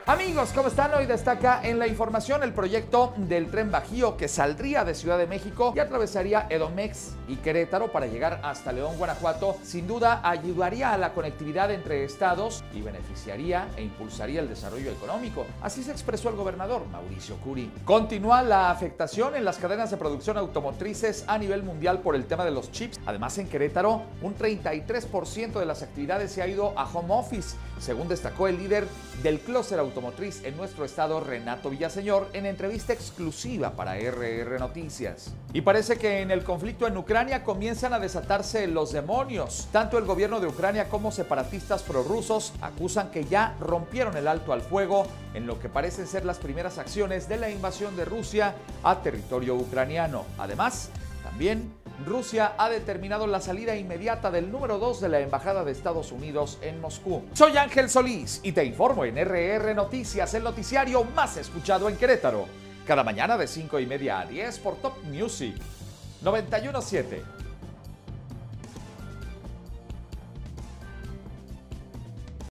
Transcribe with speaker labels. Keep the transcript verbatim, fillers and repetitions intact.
Speaker 1: Amigos, ¿cómo están? Hoy destaca en la información el proyecto del Tren Bajío que saldría de Ciudad de México y atravesaría Edomex y Querétaro para llegar hasta León, Guanajuato. Sin duda ayudaría a la conectividad entre estados y beneficiaría e impulsaría el desarrollo económico. Así se expresó el gobernador Mauricio Curi. Continúa la afectación en las cadenas de producción automotrices a nivel mundial por el tema de los chips. Además, en Querétaro, un treinta y tres por ciento de las actividades se ha ido a home office, según destacó el líder del clúster automotriz en nuestro estado, Renato Villaseñor, en entrevista exclusiva para R R Noticias. Y parece que en el conflicto en Ucrania comienzan a desatarse los demonios. Tanto el gobierno de Ucrania como separatistas prorrusos acusan que ya rompieron el alto al fuego en lo que parecen ser las primeras acciones de la invasión de Rusia a territorio ucraniano. Además, también Rusia ha determinado la salida inmediata del número dos de la Embajada de Estados Unidos en Moscú. Soy Ángel Solís y te informo en R R Noticias, el noticiario más escuchado en Querétaro. Cada mañana de cinco y media a diez por Top Music noventa y uno punto siete.